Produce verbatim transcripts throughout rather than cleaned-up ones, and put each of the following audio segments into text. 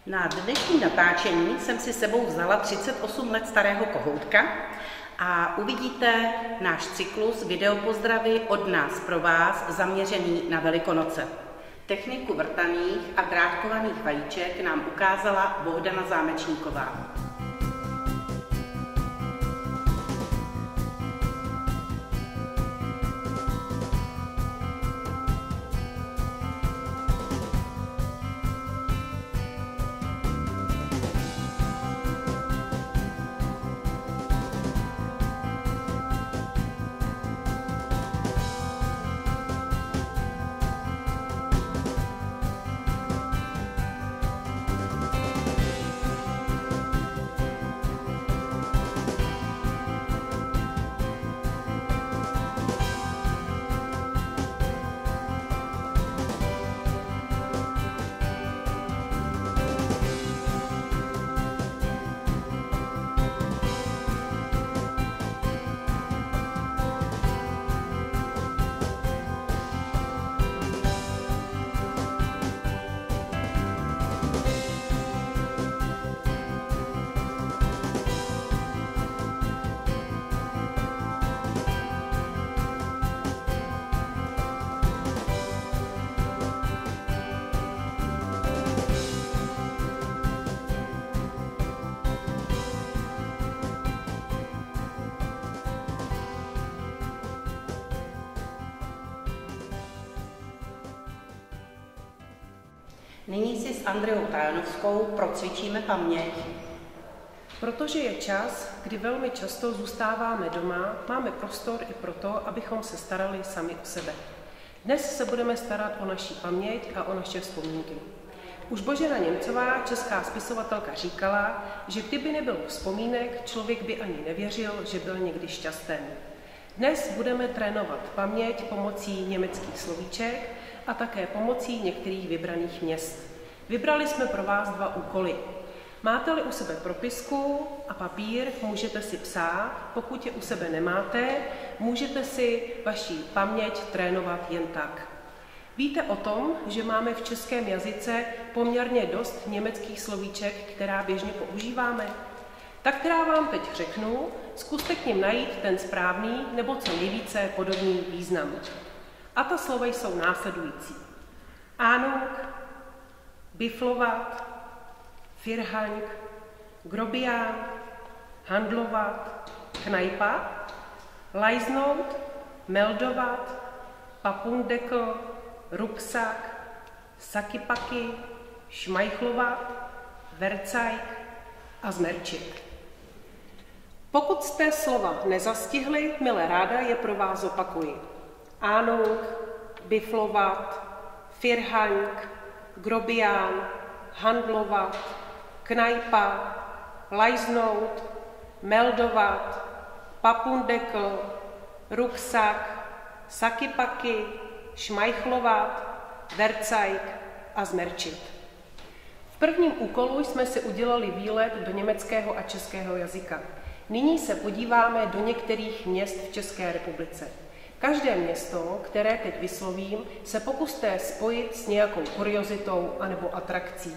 Na dnešní natáčení jsem si sebou vzala třicet osm let starého kohoutka a uvidíte náš cyklus videopozdravy od nás pro vás zaměřený na Velikonoce. Techniku vrtaných a drátkovaných vajíček nám ukázala Bohdana Zámečníková. Nyní si s Andreou Tajanovskou procvičíme paměť. Protože je čas, kdy velmi často zůstáváme doma, máme prostor i proto, abychom se starali sami o sebe. Dnes se budeme starat o naši paměť a o naše vzpomínky. Už Božena Němcová, česká spisovatelka, říkala, že kdyby nebylo vzpomínek, člověk by ani nevěřil, že byl někdy šťastný. Dnes budeme trénovat paměť pomocí německých slovíček a také pomocí některých vybraných měst. Vybrali jsme pro vás dva úkoly. Máte-li u sebe propisku a papír, můžete si psát, pokud je u sebe nemáte, můžete si vaši paměť trénovat jen tak. Víte o tom, že máme v českém jazyce poměrně dost německých slovíček, která běžně používáme? Tak která vám teď řeknu, zkuste k nim najít ten správný nebo co nejvíce podobný význam. A ta slova jsou následující. Ahnung, biflovat, firhank, grobián, handlovat, knajpat, lajznout, meldovat, papundekl, ruksak, sakipaky, šmajchlovat, vercajk a zmerčit. Pokud jste slova nezastihli, milé ráda, je pro vás opakuji. Ahnung, biflovat, firhank, grobián, handlovat, knajpa, lajznout, meldovat, papundekl, ruksak, sakipaky, šmajchlovat, vercajk a zmerčit. V prvním úkolu jsme si udělali výlet do německého a českého jazyka. Nyní se podíváme do některých měst v České republice. Každé město, které teď vyslovím, se pokuste spojit s nějakou kuriozitou anebo atrakcí.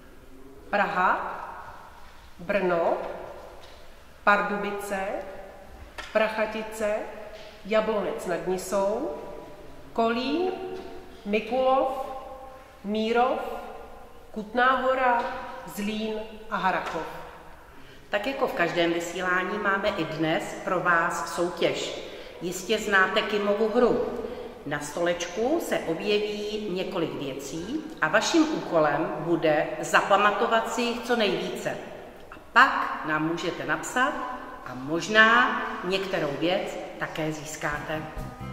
Praha, Brno, Pardubice, Prachatice, Jablonec nad Nisou, Kolín, Mikulov, Mírov, Kutná Hora, Zlín a Harrachov. Tak jako v každém vysílání máme i dnes pro vás soutěž. Jistě znáte Kimovu hru. Na stolečku se objeví několik věcí a vaším úkolem bude zapamatovat si jich co nejvíce. A pak nám můžete napsat a možná některou věc také získáte.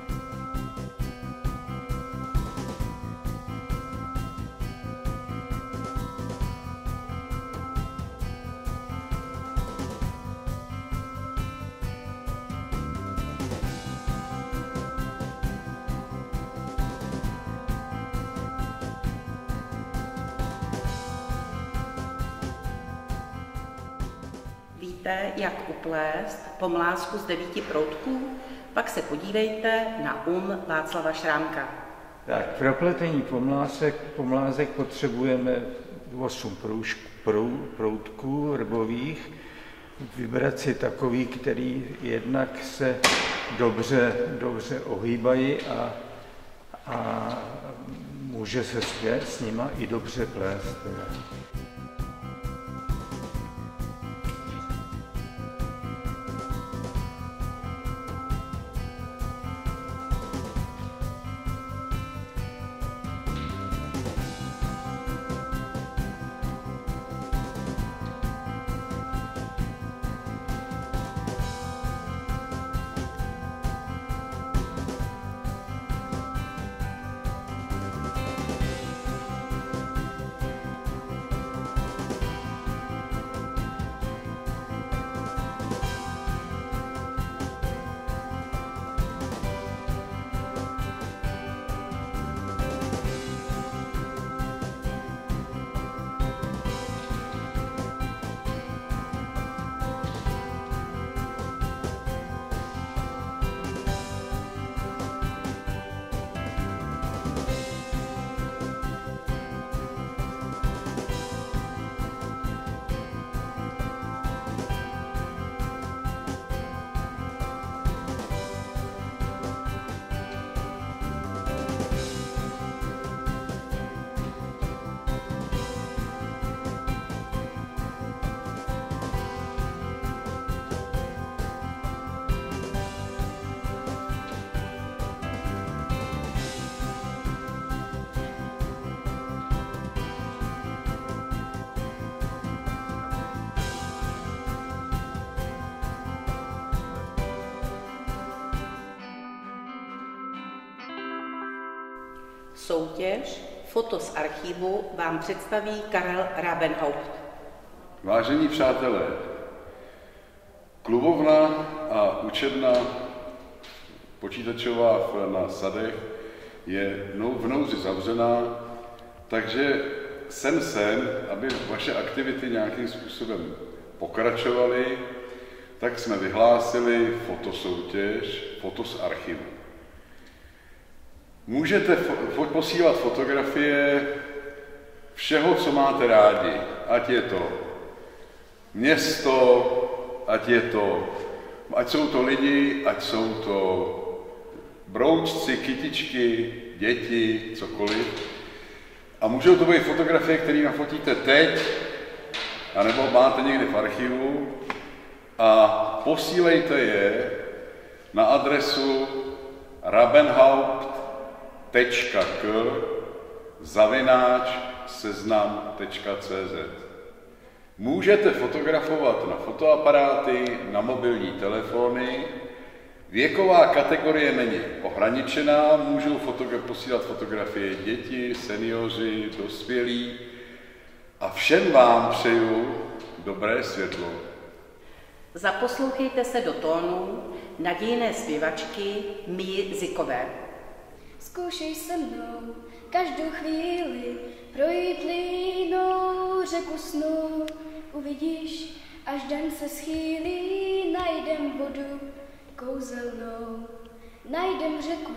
Víte, jak uplést pomlázku z devíti proutků? Pak se podívejte na um Václava Šrámka. Tak, pro pletení pomlázek, pomlázek potřebujeme osm proutků rbových, vybrat si takový, který jednak se dobře, dobře ohýbají a, a může se s nima i dobře plést. Soutěž Foto z archivu vám představí Karel Rabenhaupt. Vážení přátelé, klubovna a učebna počítačová na Sadech je v nouzi zavřená, takže jsem sem, aby vaše aktivity nějakým způsobem pokračovaly, tak jsme vyhlásili fotosoutěž Foto z archivu. Můžete fo- posílat fotografie všeho, co máte rádi, ať je to město, ať je to, ať jsou to lidi, ať jsou to broučci, kytičky, děti, cokoliv. A můžou to být fotografie, které nafotíte teď, anebo máte někde v archivu a posílejte je na adresu rabenhaupt tečka k zavináč seznam tečka cé zet. Můžete fotografovat na fotoaparáty, na mobilní telefony. Věková kategorie není ohraničená, můžou fotogra- posílat fotografie děti, seniori, dospělí. A všem vám přeju dobré světlo. Zaposlouchejte se do tónu nadějné zpěvačky Míji Zikové. Zkoušej se mnou každou chvíli projít línou řeku snu. Uvidíš, až den se schýlí, najdem vodu kouzelnou. Najdem řeku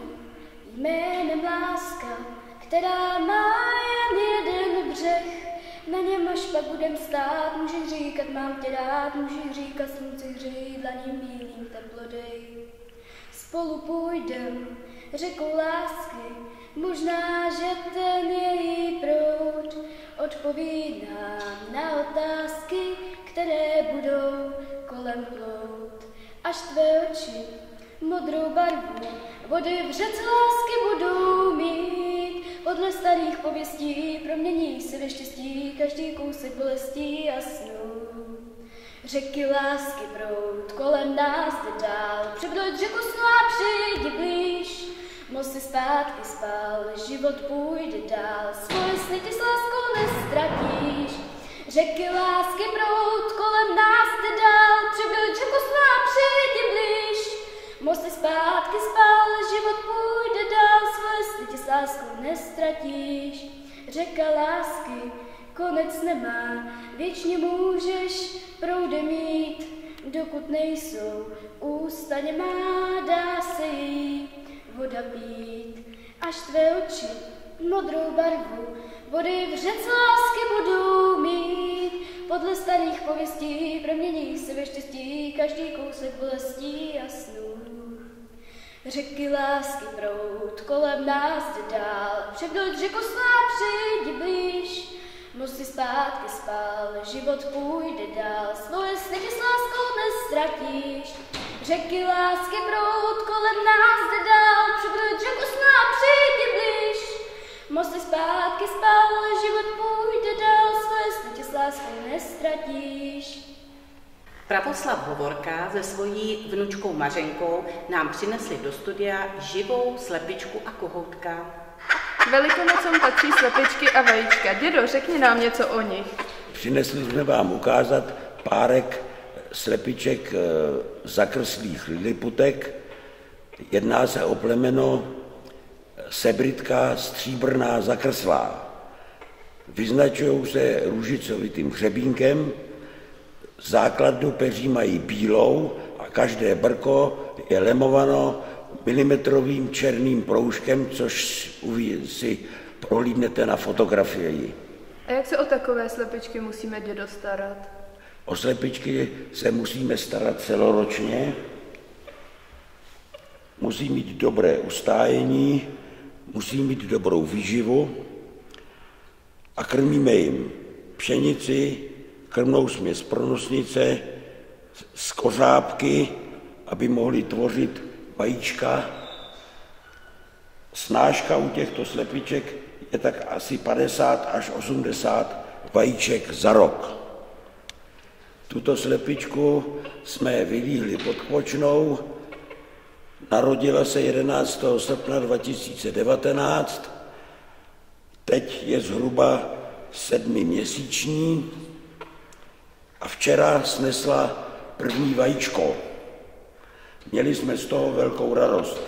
jménem láska, která má jen jeden břeh. Na něm až pak budem stát, můžeš říkat mám tě rád, můžeš říkat slunci hřej, dlaním bílým teplo dej. Spolu půjdem řekou lásky, možná, že ten její proud odpoví nám na otázky, které budou kolem plout. Až tvé oči modrou barvu vody v řece lásky budou mít, podle starých pověstí promění se ve štěstí každý kousek bolestí a snů. Řeky lásky proud kolem nás jde dál, přebroď řeku snu a přijdi blíž. Most si zpátky spál, život půjde dál, svoje sny ty s láskou nestratíš. Řeky lásky proud kolem nás jde dál, přebroď řeku snu a přijdi blíž. Most si zpátky spál, život půjde dál, svoje sny ty s láskou nestratíš. Řeka lásky konec nemá, věčně můžeš proudem jít, dokud nejsou ústa nemá, dá se jí voda pít. Až tvé oči modrou barvu Vody v řece lásky budou mít, podle starých pověstí promění se ve štěstí každý kousek bolestí a snů. Řeky lásky proud kolem nás jde dál, převnout řeku sná přijdi blíž. Mosty zpátky spál, život půjde dál, svoje sny s láskou nestratíš. Řeky lásky proud kolem nás jde dál, převnout řeku sná přijdi blíž. Mosty zpátky spál, život půjde dál, svoje sny s láskou nestratíš. Pravoslav Hovorka se svojí vnučkou Mařenkou nám přinesli do studia živou slepičku a kohoutka. Velikonocům patří slepičky a vajíčka. Dědo, řekni nám něco o nich. Přinesli jsme vám ukázat párek slepiček zakrslých liliputek. Jedná se o plemeno sebritka stříbrná zakrslá. Vyznačují se růžicovitým hřebínkem, základnu peří mají bílou a každé brko je lemováno milimetrovým černým proužkem, což si prohlídnete na fotografii. A jak se o takové slepičky musíme, dědo, starat? O slepičky se musíme starat celoročně, musí mít dobré ustájení, musí mít dobrou výživu a krmíme jim pšenici, krmnou směs pro nosnice, z kořápky, aby mohli tvořit vajíčka. Snáška u těchto slepiček je tak asi padesát až osmdesát vajíček za rok. Tuto slepičku jsme vylíhli pod Kvočnou, narodila se jedenáctého srpna dva tisíce devatenáct, teď je zhruba sedmiměsíční a včera snesla první vajíčko. Měli jsme z toho velkou radost.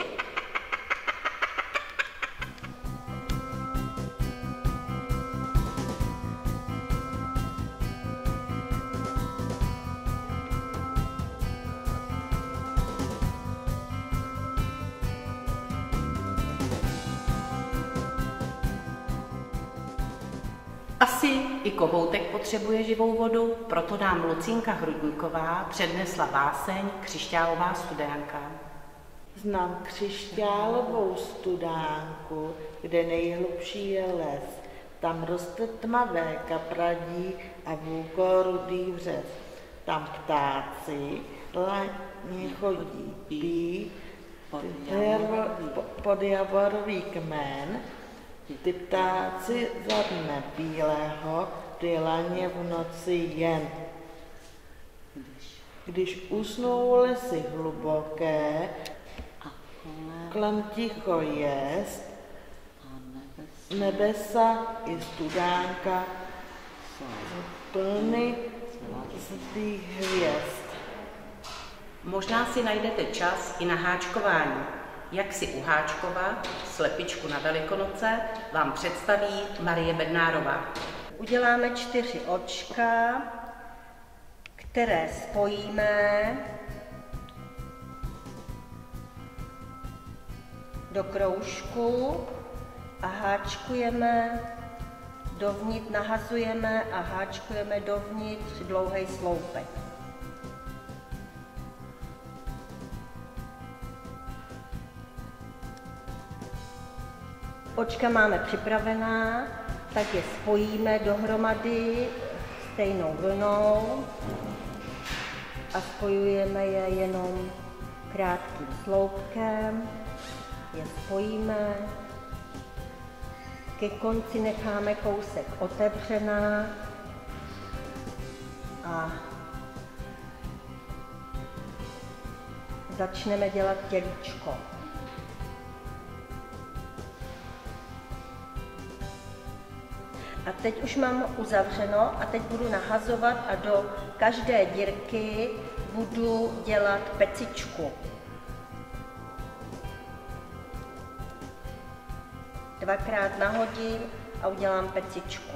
Asi i kohoutek potřebuje živou vodu, proto nám Lucínka Hrudníková přednesla báseň Křišťálová studánka. Znám křišťálovou studánku, kde nejhlubší je les. Tam roste tmavé kapradí a vůkorudý vřes. Tam ptáci lani chodí pí pod javorový kmen. Ty ptáci za dne bílého, ty laně v noci jen. Když usnou lesy hluboké, kolem ticho jest, nebesa i studánka plny zlých hvězd. Možná si najdete čas i na háčkování. Jak si uháčkovat slepičku na Velikonoce, vám představí Marie Bednárová. Uděláme čtyři očka, které spojíme do kroužku a háčkujeme dovnitř, nahazujeme a háčkujeme dovnitř dlouhý sloupek. Očka máme připravená, tak je spojíme dohromady stejnou vlnou a spojujeme je jenom krátkým sloupkem, je spojíme, ke konci necháme kousek otevřená a začneme dělat tělíčko. A teď už mám uzavřeno a teď budu nahazovat a do každé dírky budu dělat pecičku. Dvakrát nahodím a udělám pecičku.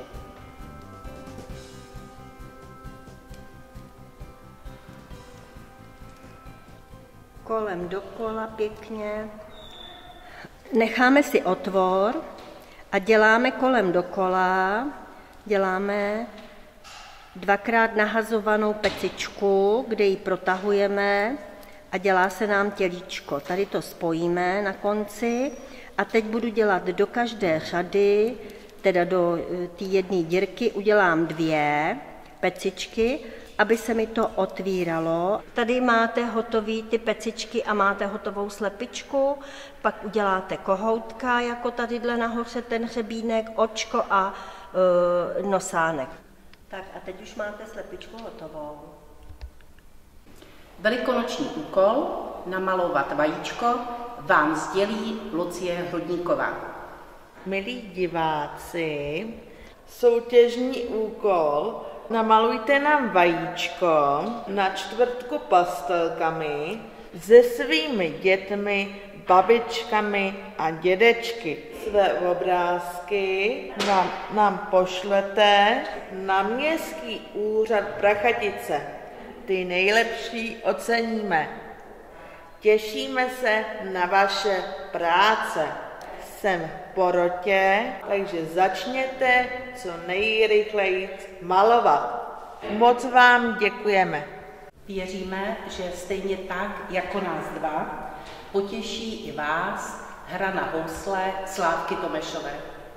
Kolem dokola pěkně. Necháme si otvor A děláme kolem dokola, děláme dvakrát nahazovanou pecičku, kde ji protahujeme a dělá se nám tělíčko. Tady to spojíme na konci a teď budu dělat do každé řady, teda do té jedné dírky, udělám dvě pecičky, aby se mi to otvíralo. Tady máte hotové ty pecičky a máte hotovou slepičku, pak uděláte kohoutka, jako tadyhle nahoře ten hřebínek, očko a e, nosánek. Tak a teď už máte slepičku hotovou. Velikonoční úkol namalovat vajíčko vám sdělí Lucie Hrudníková. Milí diváci, soutěžní úkol: namalujte nám vajíčko na čtvrtku pastelkami se svými dětmi, babičkami a dědečky. Své obrázky nám, nám pošlete na Městský úřad Prachatice. Ty nejlepší oceníme. Těšíme se na vaše práce. Jsem v porotě, takže začněte co nejrychleji malovat. Moc vám děkujeme. Věříme, že stejně tak, jako nás dva, potěší i vás hra na housle Slávky Tomešové.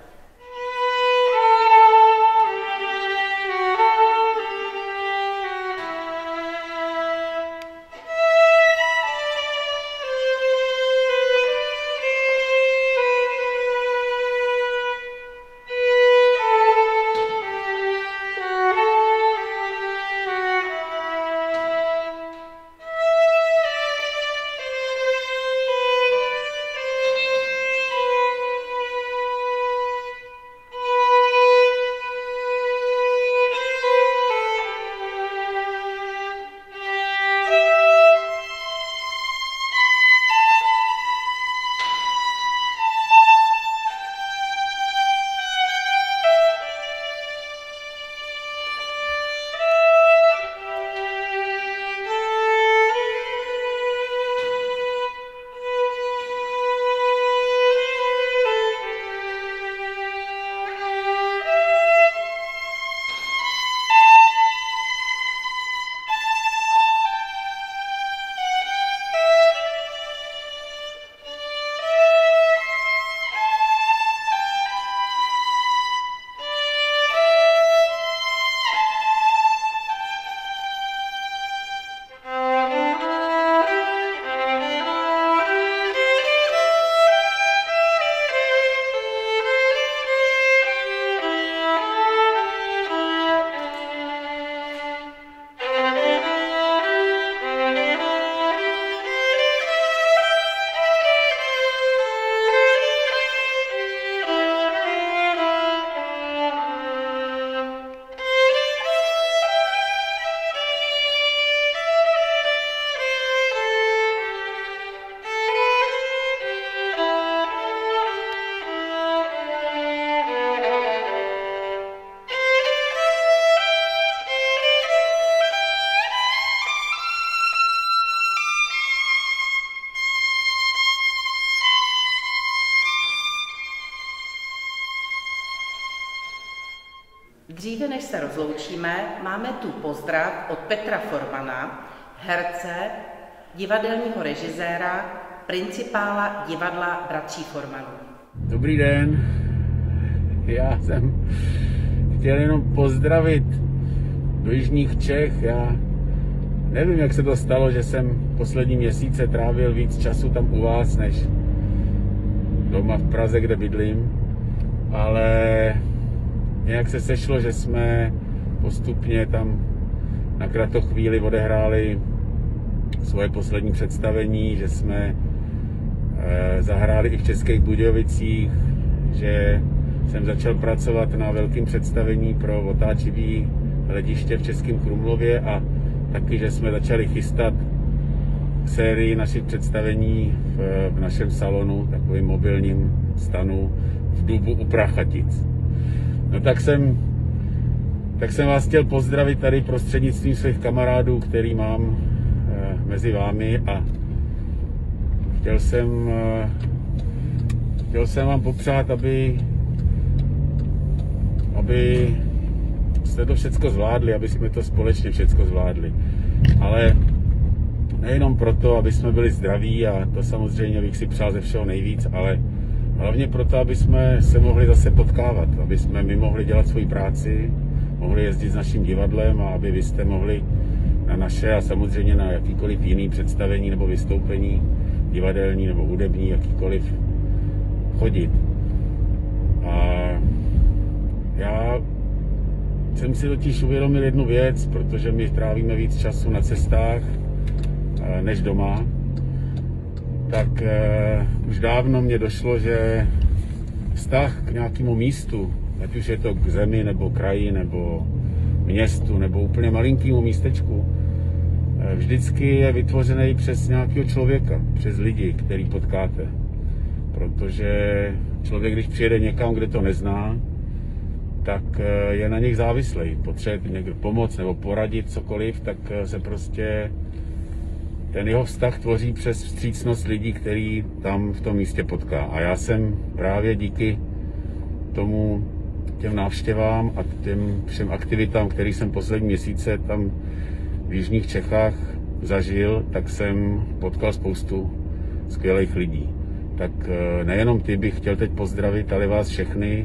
Dříve než se rozloučíme, máme tu pozdrav od Petra Formana, herce, divadelního režiséra, principála divadla Bratří Formanů. Dobrý den, já jsem chtěl jenom pozdravit do jižních Čech. Já nevím, jak se to stalo, že jsem poslední měsíce trávil víc času tam u vás, než doma v Praze, kde bydlím, ale nějak se sešlo, že jsme postupně tam na kratochvíli odehráli svoje poslední představení, že jsme e, zahráli i v Českých Budějovicích, že jsem začal pracovat na velkém představení pro otáčivý hlediště v Českém Krumlově a taky, že jsme začali chystat sérii našich představení v, v našem salonu, takovým mobilním stanu v Dubu u Prachatic. No tak jsem, tak jsem vás chtěl pozdravit tady prostřednictvím svých kamarádů, který mám e, mezi vámi a chtěl jsem, e, chtěl jsem vám popřát, aby aby jste to všecko zvládli, aby jsme to společně všecko zvládli. Ale nejenom proto, aby jsme byli zdraví, a to samozřejmě bych si přál ze všeho nejvíc, ale hlavně proto, aby jsme se mohli zase potkávat, aby jsme my mohli dělat svoji práci, mohli jezdit s naším divadlem a aby vy jste mohli na naše a samozřejmě na jakýkoliv jiný představení nebo vystoupení, divadelní nebo hudební, jakýkoliv, chodit. A já jsem si totiž uvědomil jednu věc, protože my trávíme víc času na cestách než doma, tak eh, už dávno mě došlo, že vztah k nějakému místu, ať už je to k zemi, nebo kraji, nebo městu, nebo úplně malinkému místečku, eh, vždycky je vytvořený přes nějakého člověka, přes lidi, který potkáte. Protože člověk, když přijede někam, kde to nezná, tak eh, je na nich závislý. Potřebuje někdo pomoct nebo poradit cokoliv, tak eh, se prostě ten jeho vztah tvoří přes vstřícnost lidí, který tam v tom místě potká. A já jsem právě díky tomu, těm návštěvám a těm všem aktivitám, které jsem poslední měsíce tam v jižních Čechách zažil, tak jsem potkal spoustu skvělých lidí. Tak nejenom ty bych chtěl teď pozdravit, ale vás všechny,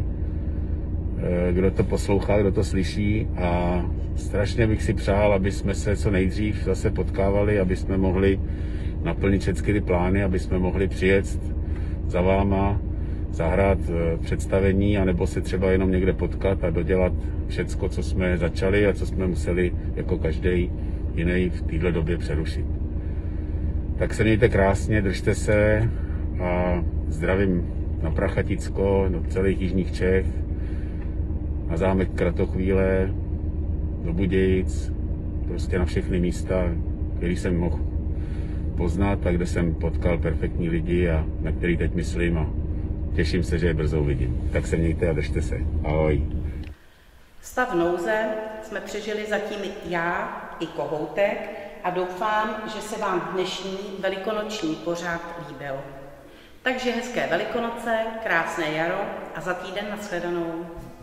kdo to poslouchá, kdo to slyší, a strašně bych si přál, aby jsme se co nejdřív zase potkávali, aby jsme mohli naplnit všechny ty plány, aby jsme mohli přijet za váma, zahrát představení, anebo se třeba jenom někde potkat a dodělat všecko, co jsme začali a co jsme museli jako každý jiný v této době přerušit. Tak se mějte krásně, držte se a zdravím na Prachaticko, do celých jižních Čech, na zámek Kratochvíle, do Budějic, prostě na všechny místa, které jsem mohl poznat a kde jsem potkal perfektní lidi a na který teď myslím a těším se, že je brzo uvidím. Tak se mějte a držte se. Ahoj. Stav nouze jsme přežili zatím já i Kohoutek a doufám, že se vám dnešní velikonoční pořad líbil. Takže hezké Velikonoce, krásné jaro a za týden nashledanou.